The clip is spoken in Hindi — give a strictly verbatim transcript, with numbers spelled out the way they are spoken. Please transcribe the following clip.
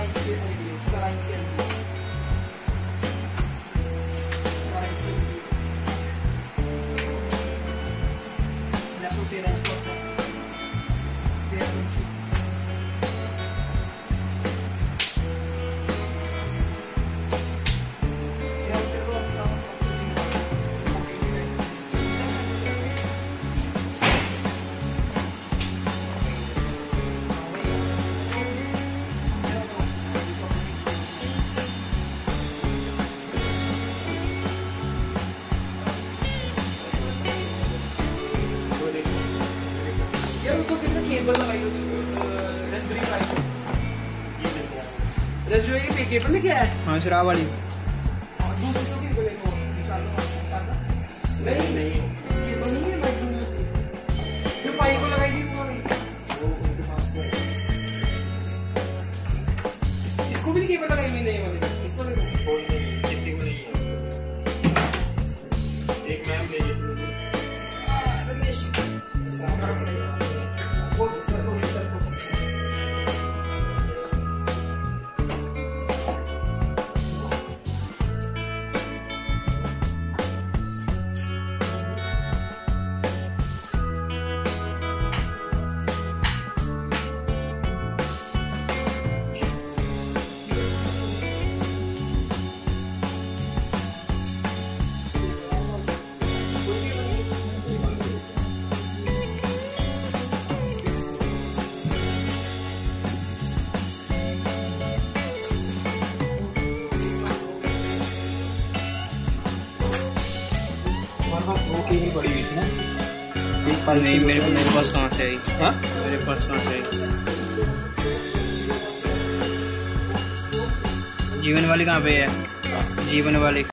इंच के सत्रह इंच के तेरह इंच तेरह इंच केबल लगाई होगी रेस्पबेरी पाई रेस्पबेरी पे केबल में क्या है? हाँ शराब वाली दूसरी तो केबल है वो निकालो निकालना नहीं नहीं केबल नहीं है भाई जो पाई को लगाई थी वो नहीं वो उनके पास है इसको भी केबल लगाई हुई नहीं वाली इसको नहीं कोई नहीं किसी को नहीं है एक मैम ले रमेश वो सर को सर को वो केबल पड़ी हुई थी ना एक पास नहीं मेरे मेरे पास कहाँ से आई? हाँ मेरे पास कहाँ से आई? जीवन वाली कहाँ पे है? जीवन वाली